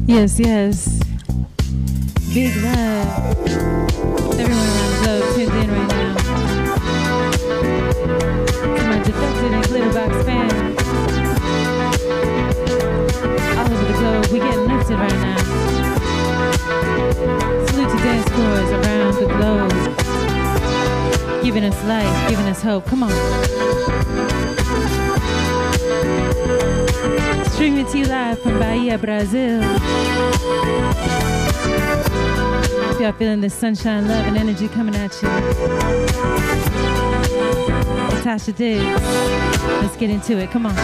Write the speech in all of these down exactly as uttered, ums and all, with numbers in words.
Yes, yes. Big love. Everyone around the globe tuned in right now. To my defected and glitterbox fans. All over the globe, we getting lifted right now. Salute to dance floors around the globe. Giving us life, giving us hope. Come on. Streaming to you live from Bahia, Brazil. If y'all feeling this sunshine, love, and energy coming at you. Natasha Diggs. Let's get into it. Come on.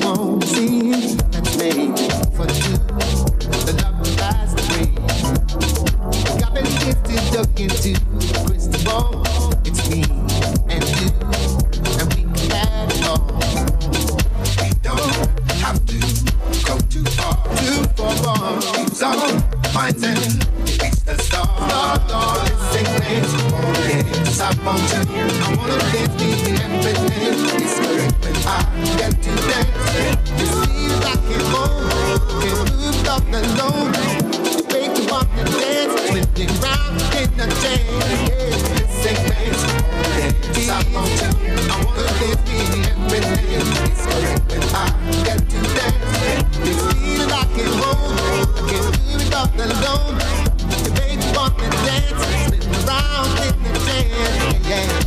home scene that's made for two. The love flies away. Got me lifted up into the crystal ball. It's me and you, and we can have it all. We don't have to go too far, too far. Keeps on fighting, reach the star. Star, this ain't place for me. Just I want you, I wanna live me everything. It's correct when I get to dance. You see like it moves, can't move up alone. You make me want to dance, spinning round in the chain. Yeah, this ain't place for me. Just I want you, I wanna live me everything. It's correct when I get to dance. You feel like it moves, I can't move it up alone. You make me want to dance, spinning round in the chain. Yeah.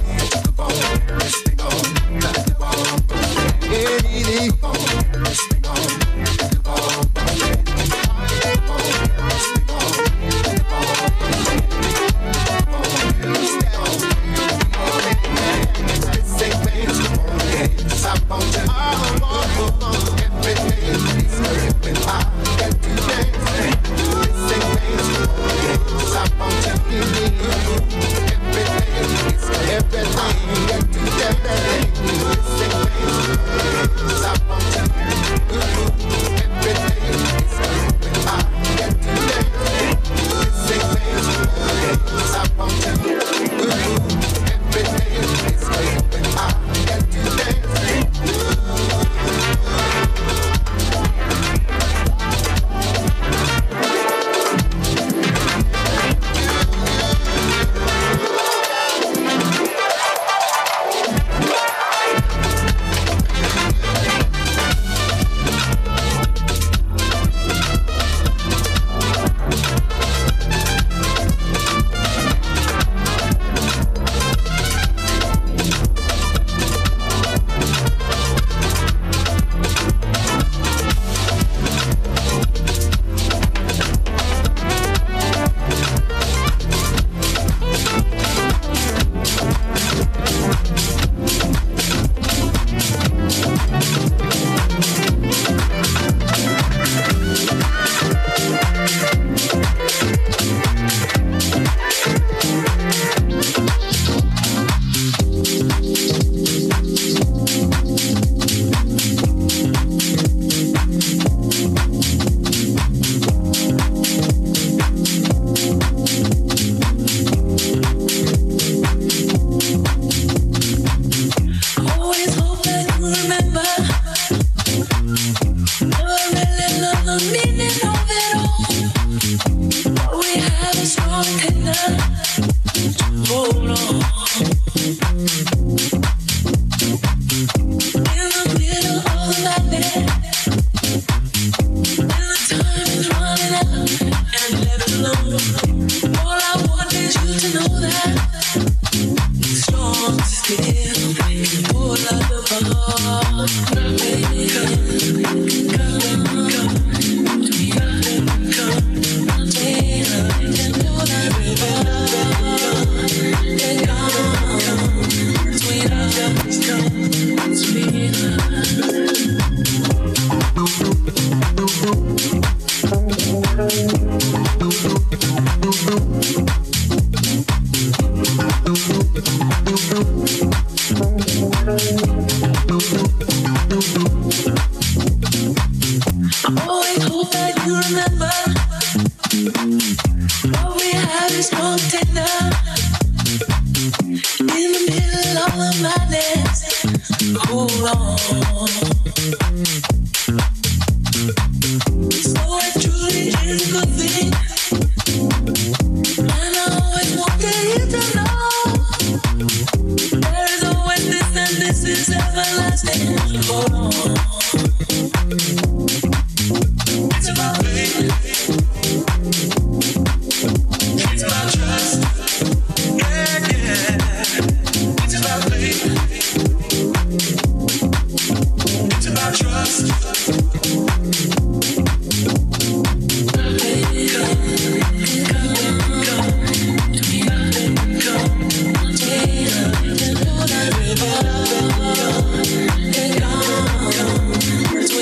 Between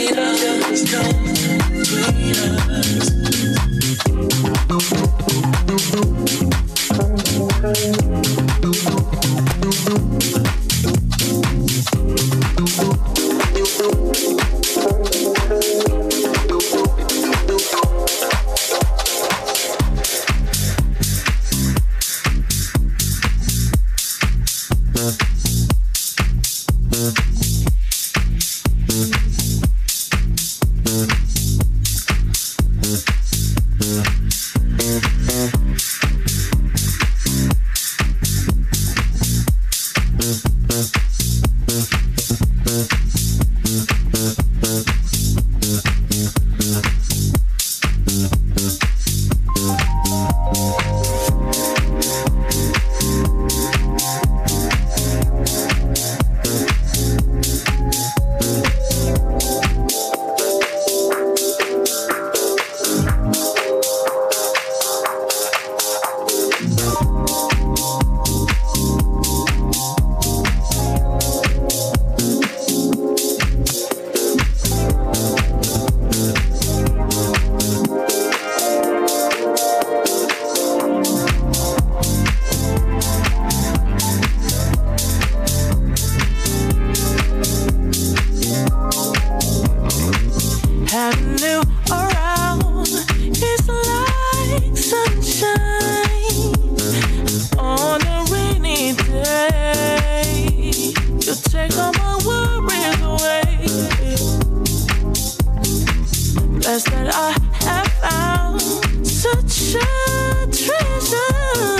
confess that I have found such a treasure.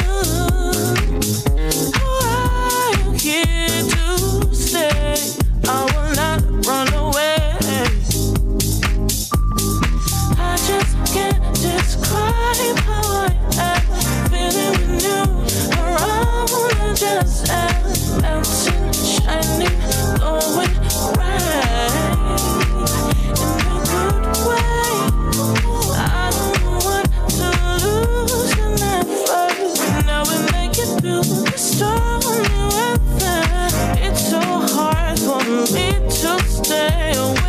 Oh, I'm here to stay. I will not run away. I just can't describe how I am feeling with you around. I just am bouncing, shining, going right in a good way. I don't want to lose you never. Now we make it through the stormy weather. It's so hard for me to stay away.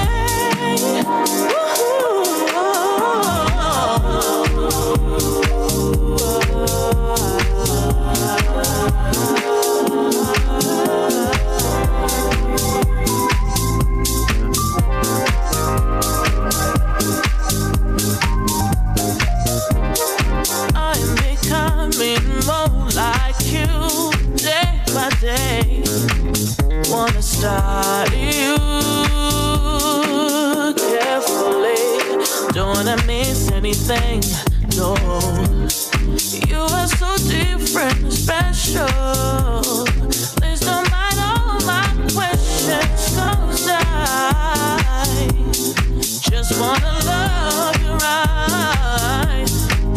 I'm becoming more like you day by day. Wanna study you carefully. Don't wanna miss anything, no. You are so different, special. Please don't mind all my questions, 'cause I just wanna love you right.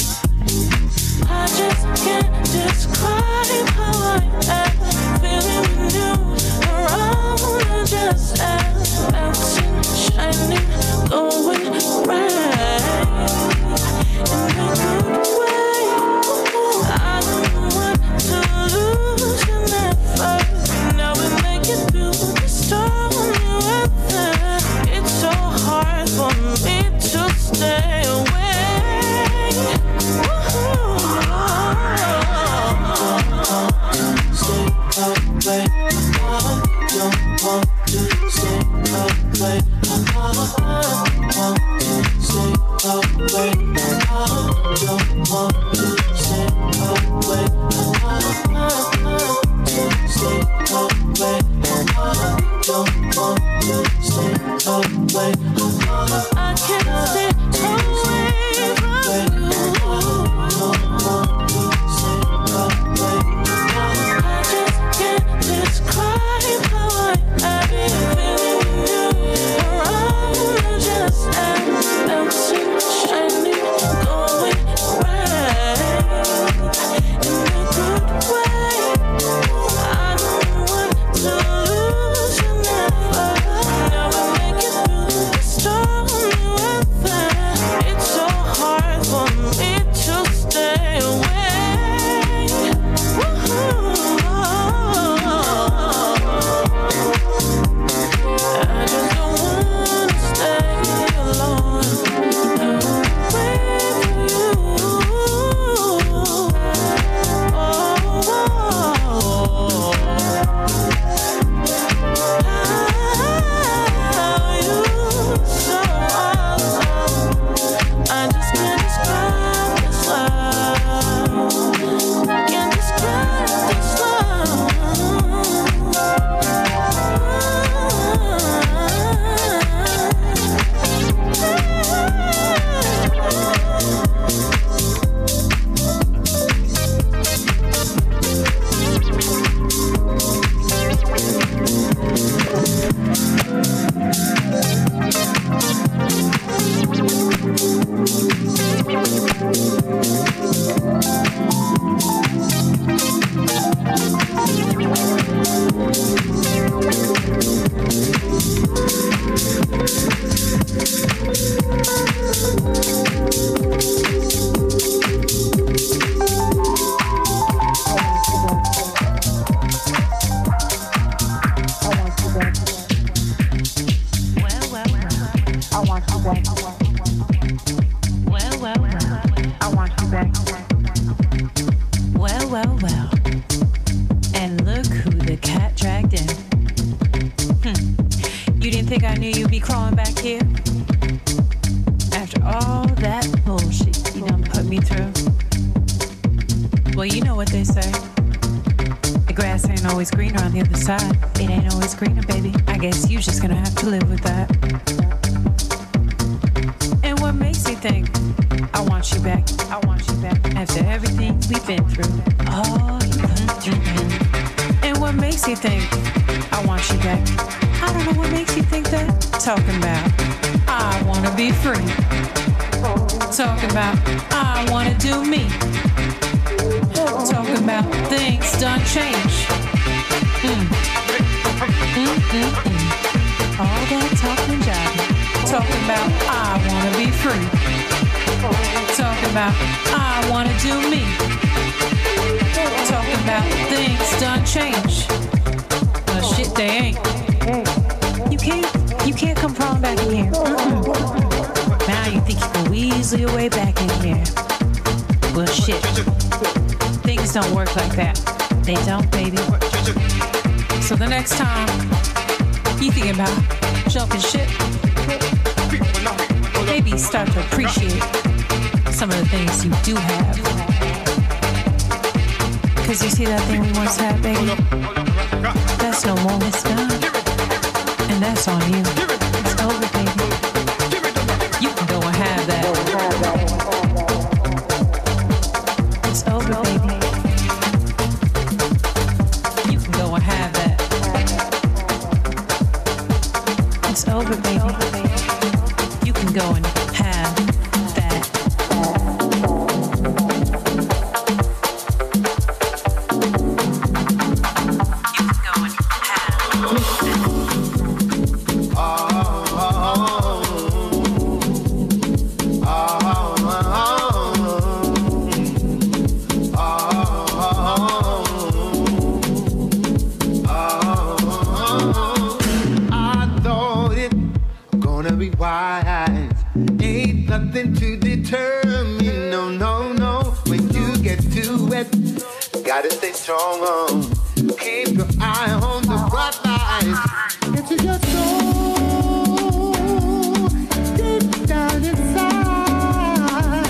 I just can't describe how I am feeling with you around. I just am bouncing, shining, going right in a good way. I don't want to lose you never. Now we make it through the stormy weather. It's so hard for me to stay away. I can't stay away from you. I just can't describe how I am feeling you around. I just am bouncing, shining, going right in a good way. I don't want to lose you never. Now we make it through the stormy weather. It's so hard for me to stay away. I just don't wanna stay alone with you. Oh, how you so awesome. I just can't describe this love. Can't describe this love. Well, you know what they say. The grass ain't always greener on the other side. It ain't always greener, baby. I guess you just gonna have to live with that. think I want you back? I want you back after everything we've been through. Oh, mm-hmm. And what makes you think I want you back? I don't know what makes you think that. Talking about I wanna be free. Talking about I wanna do me. Talking about things done change. Mm. Mm-mm-mm. All that talking jiving. Talking about I wanna be free. Talking about I wanna do me. Talking about things done change. Well, shit, they ain't. You can't, you can't come crawling back in here. Mm-mm. Now you think you can weasel your way back in here. Well, shit. Things don't work like that. They don't, baby. So the next time you thinking about jumping ship, maybe start to appreciate some of the things you do have. Cause you see that thing we once had, baby? That's no more, it's done. And that's on you. It's over, baby. You can go and have that. It's over, baby. You can go and have that. It's over, baby. You can go and have that. You can go and have that. Nothing to deter me, no, no, no. When you get to it, gotta stay strong on. Keep your eye on the bright lights. Into your soul, deep down inside.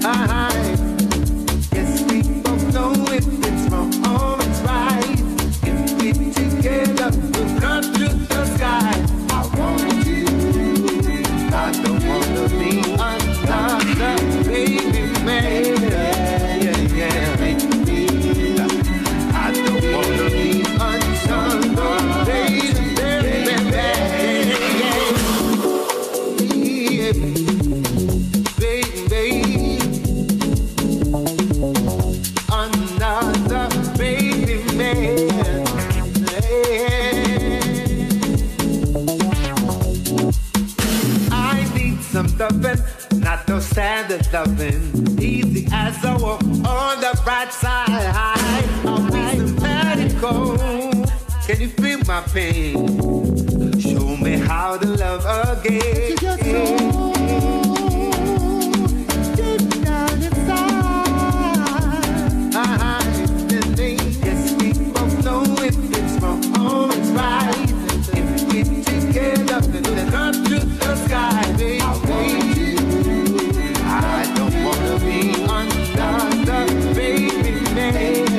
Yes, we both know if it's wrong or it's right. If we together, we'll cut through the sky. I want you, I don't wanna be another baby man. Yeah, yeah, baby. I don't wanna be another baby, baby, yeah. Baby, baby. Another baby man. Yeah. I need some loving. Not no standard loving, easy as I walk on the right side. I'll be sympathical. Can you feel my pain? Show me how to love again. Your soul, deep down inside. Yes, we both know if it's wrong or it's right. If we together, then up to the sky, baby. I don't wanna be another baby man.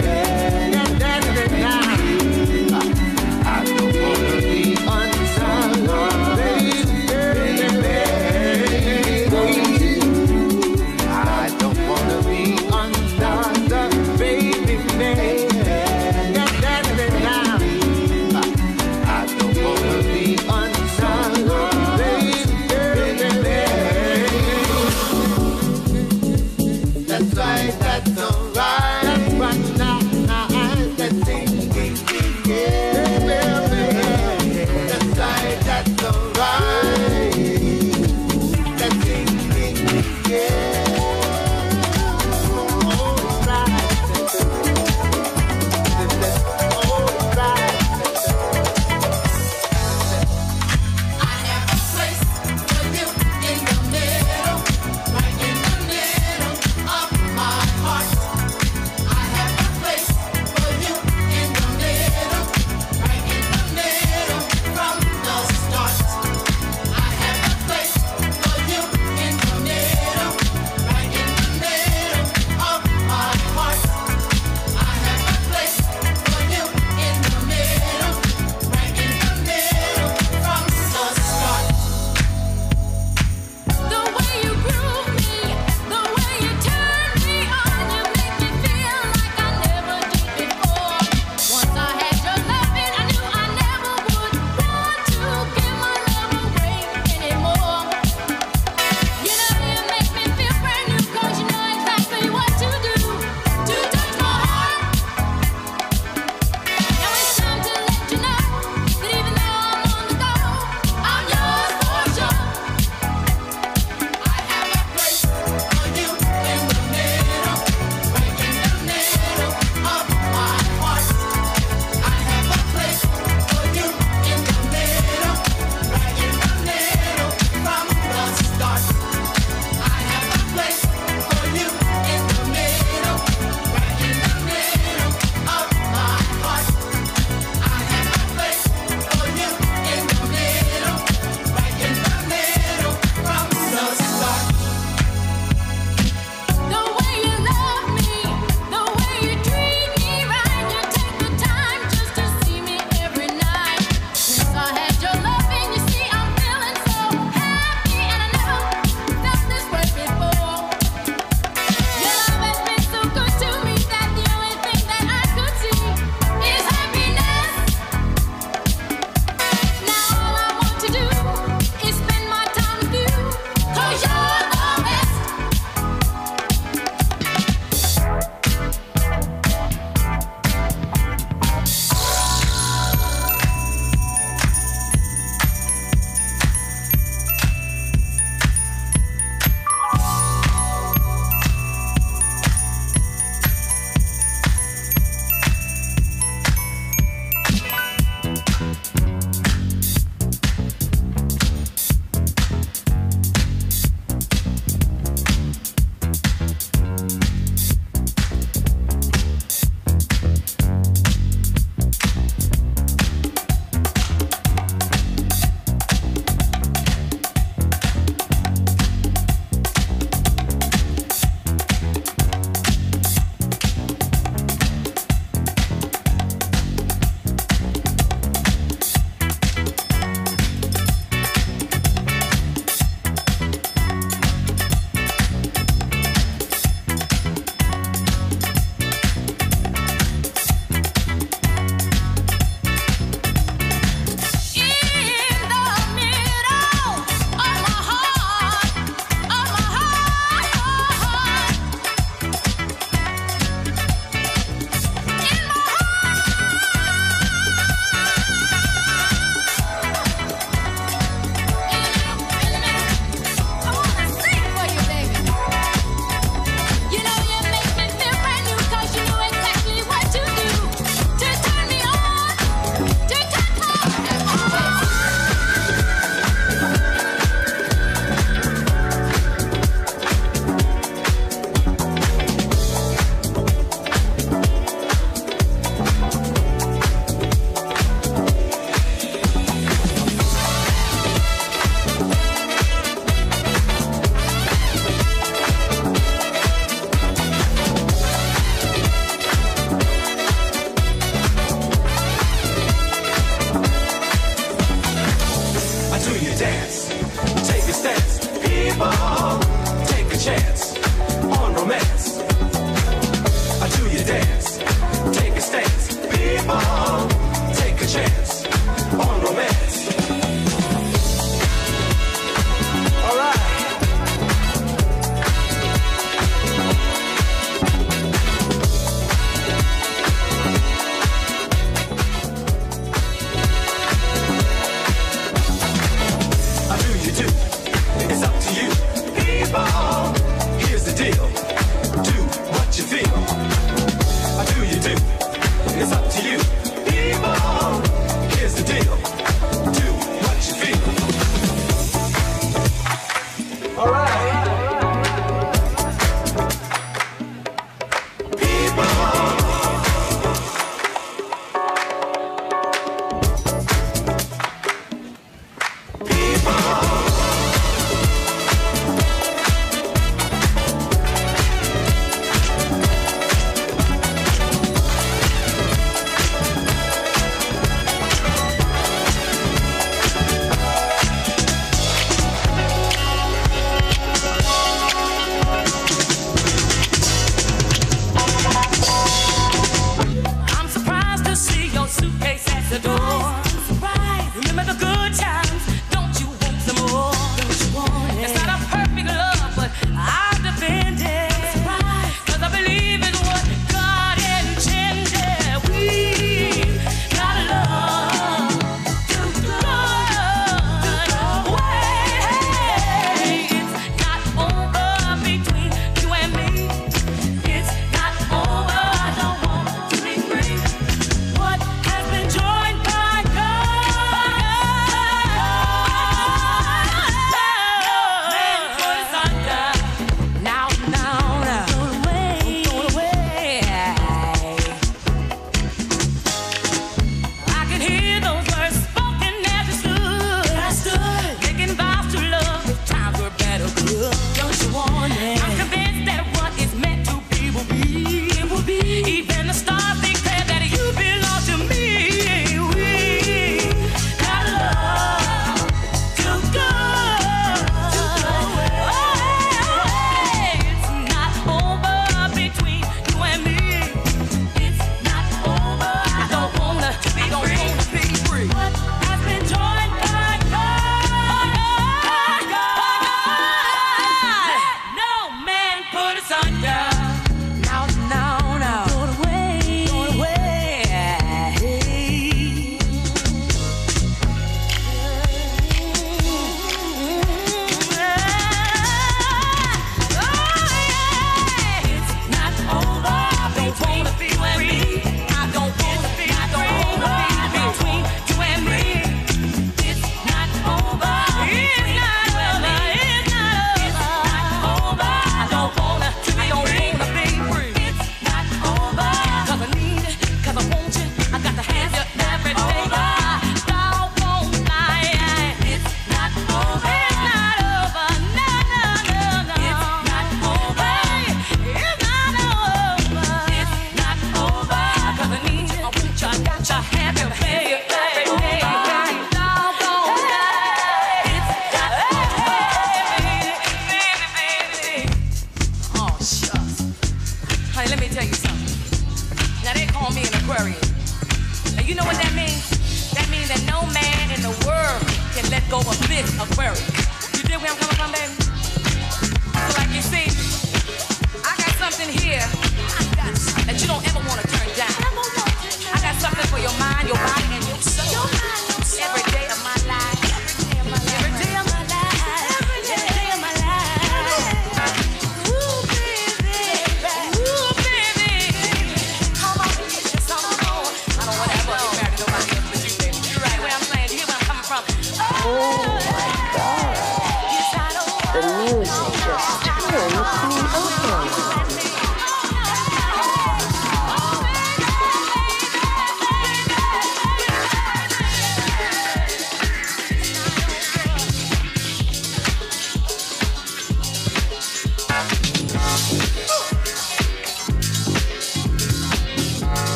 I don't wanna be another baby man.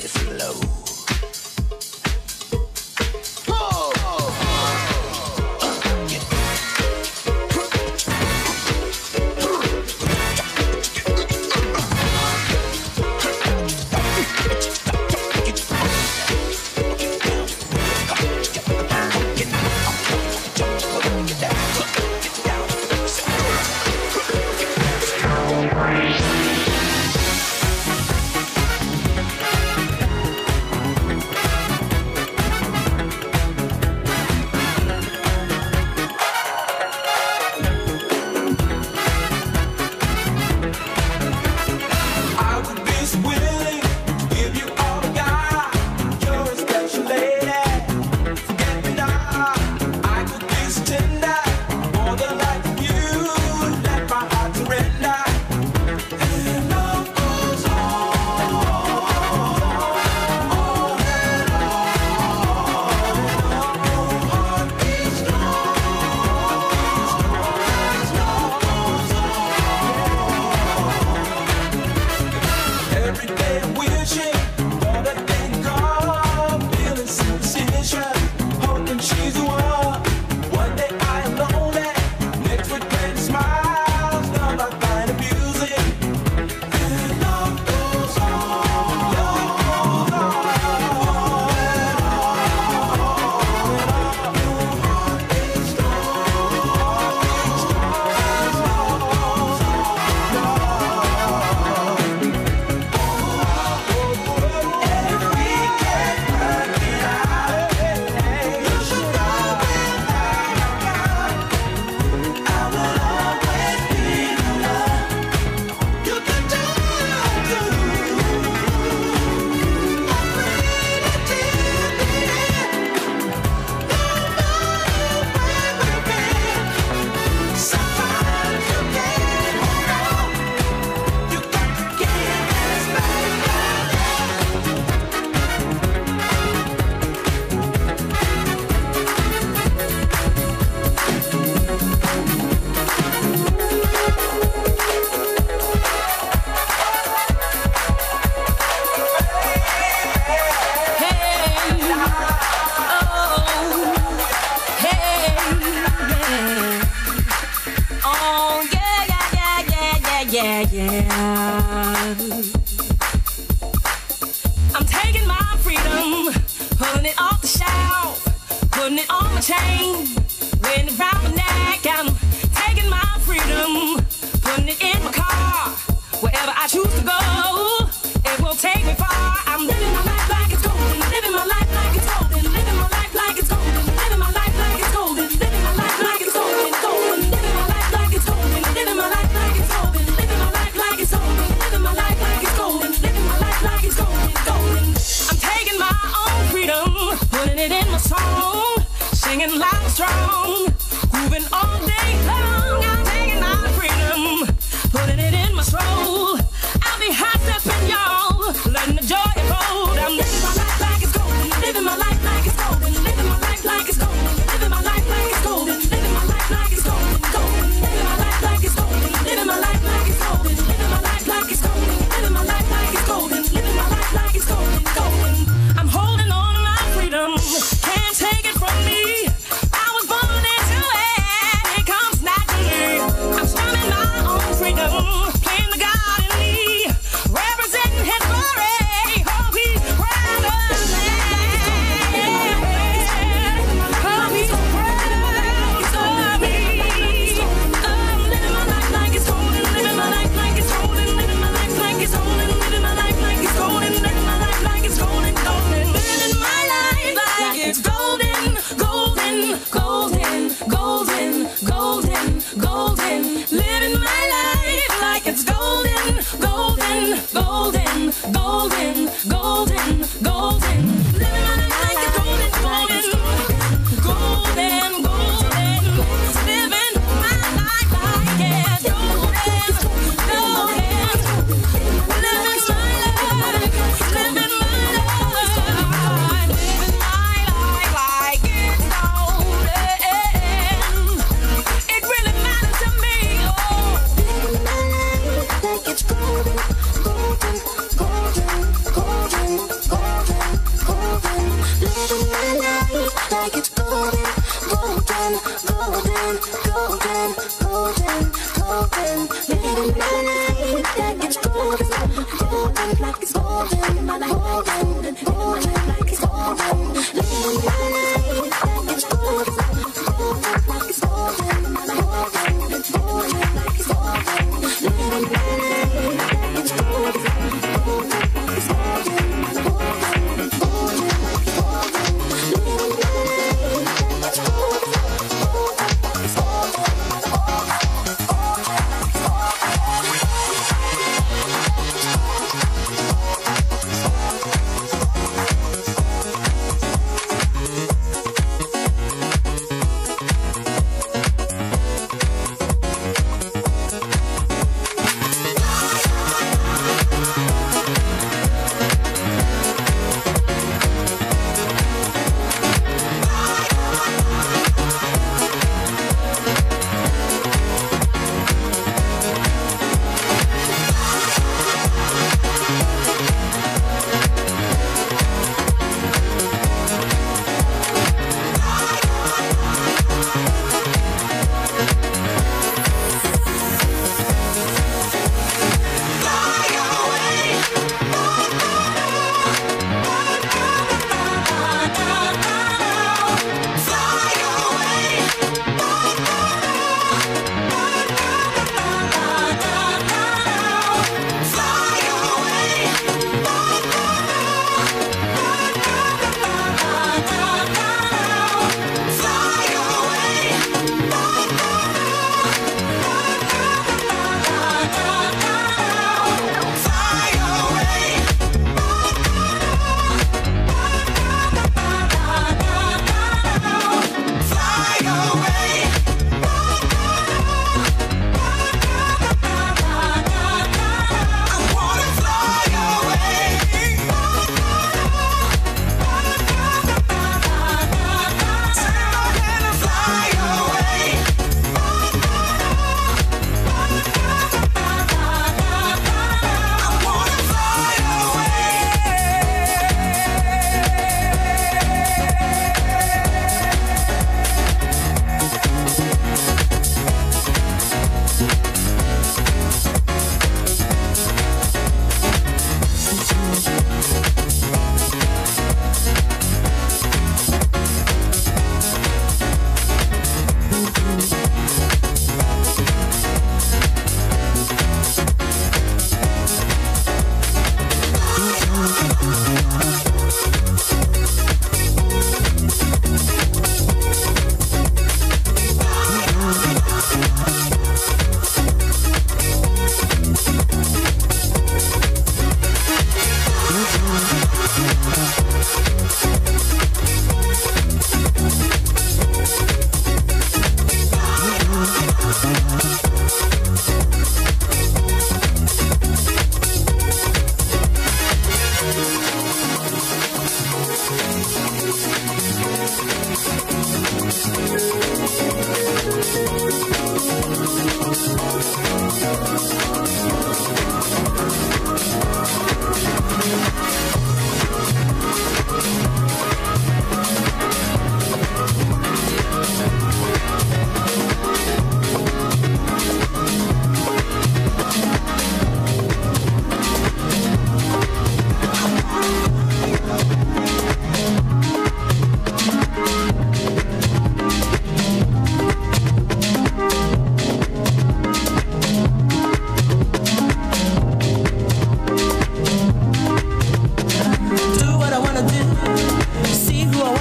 Can't take it from me. I was born into it.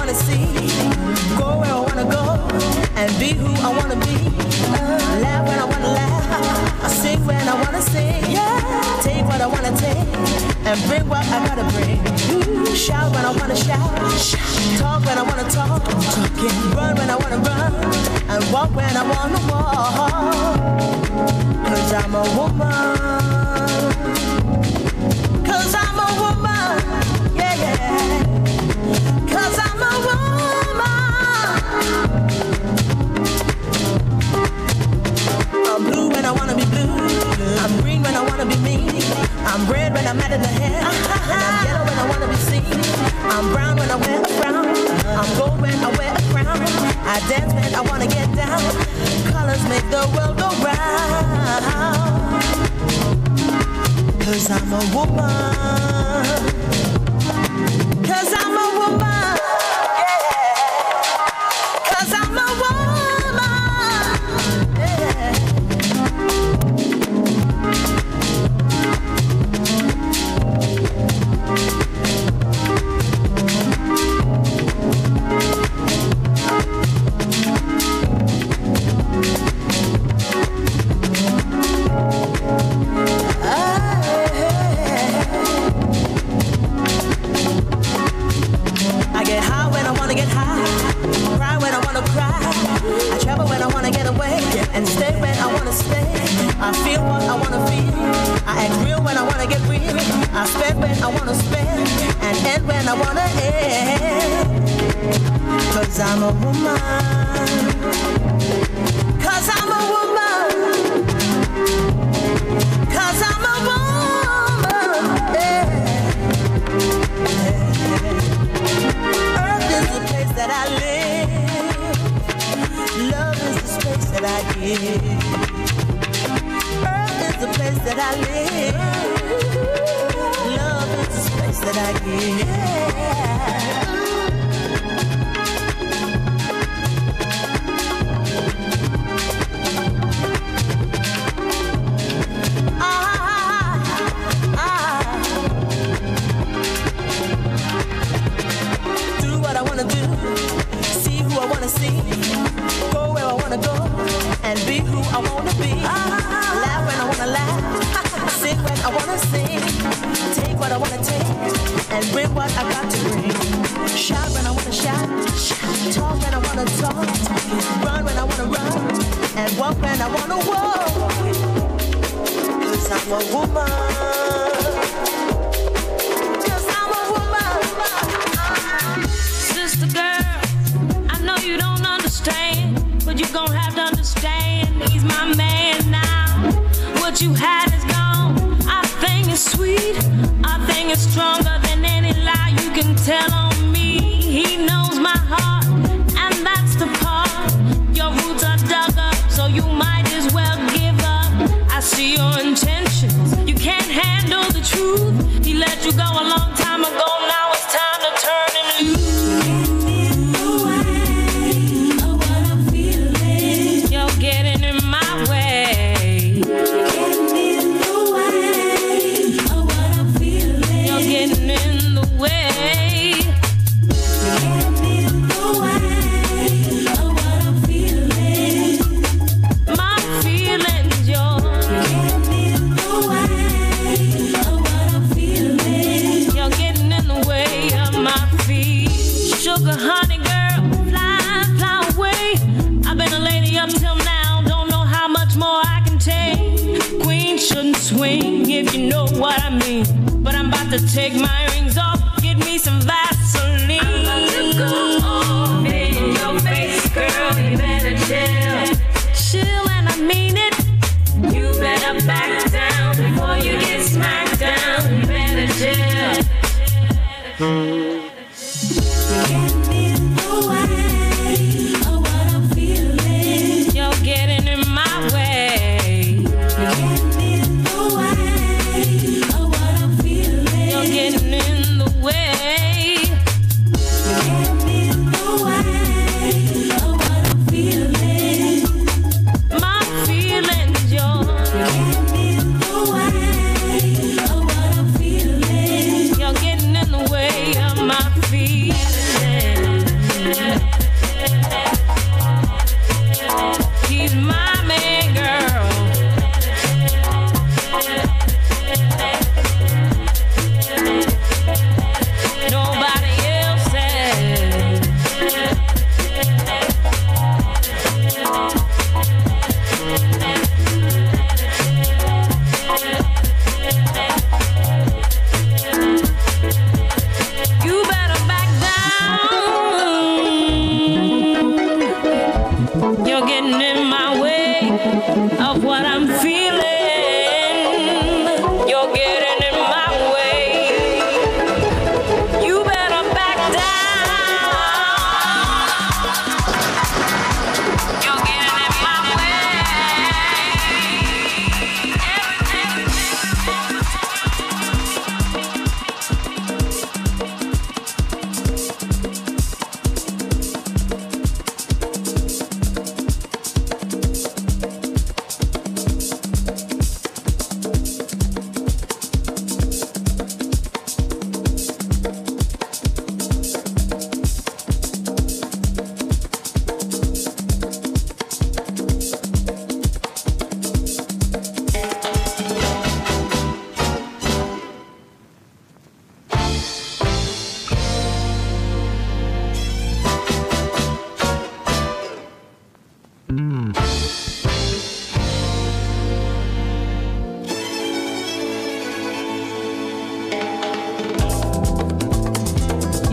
wanna see, go where I wanna go, and be who I wanna be. Uh, laugh when I wanna laugh, I sing when I wanna sing. Yeah. Take what I wanna take, and bring what I gotta bring. Ooh, shout when I wanna shout, talk when I wanna talk, run when I wanna run, and walk when I wanna walk. Cause I'm a woman. Cause I'm a woman. Yeah, yeah. Cause I'm a woman. I'm blue when I wanna be blue. I'm green when I wanna be me. I'm red when I'm mad at the head. And I'm yellow when I wanna be seen. I'm brown when I wear a crown. I'm gold when I wear a crown. I dance when I wanna get down. Colors make the world go round. Cause I'm a woman. Cause I'm a woman. Yeah. Cause I'm a woman. Yeah. I get high when I wanna get high, cry when I wanna cry. I travel when I wanna get away, and stay when I wanna stay. I feel what I wanna feel, I act real when I wanna get real. I spend when I wanna spend, and end when I wanna end. Cause I'm a woman. Cause I'm a woman. Cause I'm a woman. Yeah. Earth is the place that I live. Love is the space that I give. Earth is the place that I live. Love is the space that I give. Ah, ah. Do what I wanna do, see who I wanna see, go where I wanna go, and be who I wanna be. Laugh when I wanna laugh, sing when I wanna sing, take what I wanna take, and bring what I got to bring. Shout when I wanna shout, talk when I wanna talk, run when I wanna run, and walk when I wanna walk. Cause I'm a woman. Cause I'm a woman. Sister girl, I know you don't understand, but you gon' have to understand. He's my man now. What you had is gone. Our thing is sweet. Our thing is stronger than any lie you can tell on me. He knows my heart, and that's the part. Your roots are dug up, so you might as well give up. I see your intentions. You can't handle the truth. He let you go a long time ago. Now it's time to turn him loose. You're getting in my way. You're getting in the way. My feelings, you're You're getting in the way of my feet. Sugar honey girl, fly, fly away. I've been a lady up till now, don't know how much more I can take. Queen shouldn't swing if you know what I mean. But I'm about to take my rings off, get me some Vaseline. I'm about to go all in your face, girl, you better chill. Chill and I mean it. You better back down before you get smacked down. You better chill. You're getting in my way. You're getting in the way.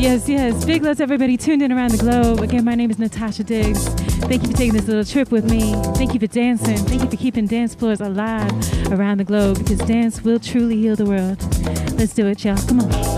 Yes, yes. Big love to everybody tuned in around the globe. Again, my name is Natasha Diggs. Thank you for taking this little trip with me. Thank you for dancing. Thank you for keeping dance floors alive around the globe, because dance will truly heal the world. Let's do it, y'all. Come on.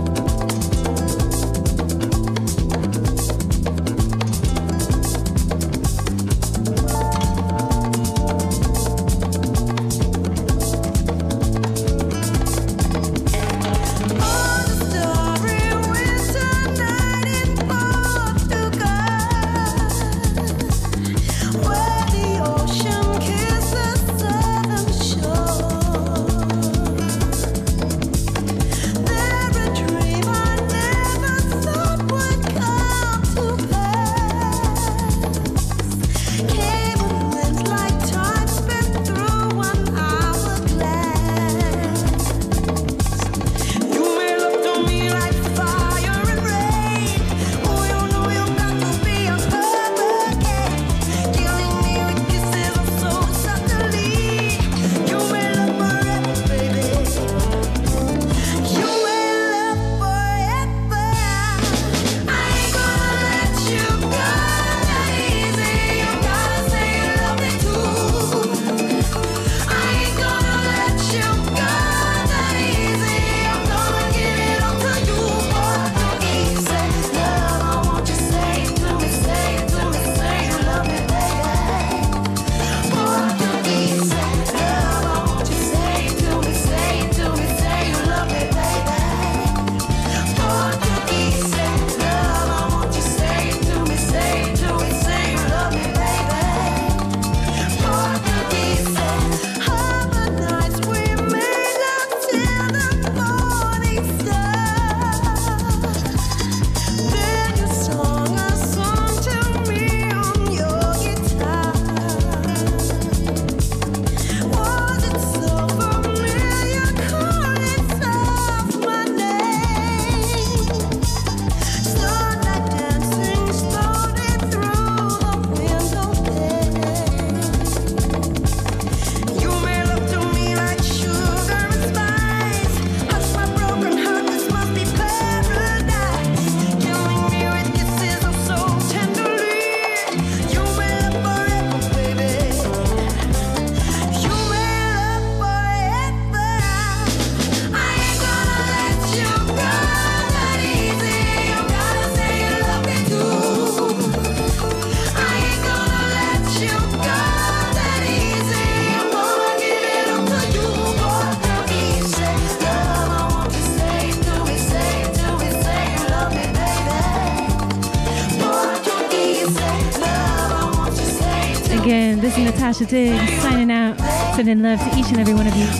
Again, this is Natasha Diggs signing out, sending love to each and every one of you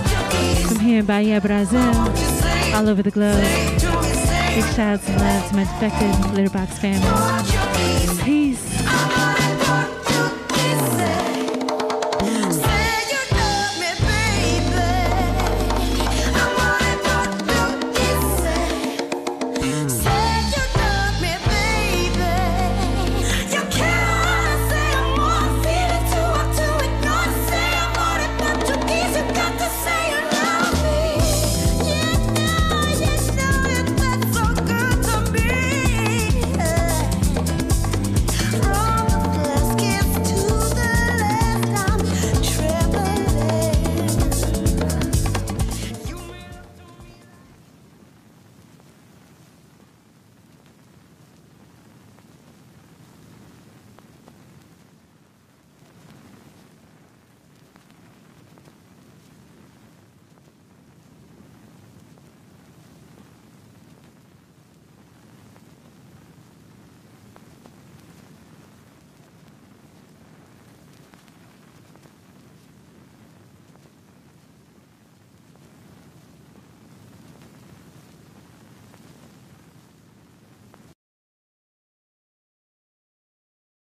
from here in Bahia, Brazil, all over the globe. Big shouts and love to my defected Litterbox family. Peace.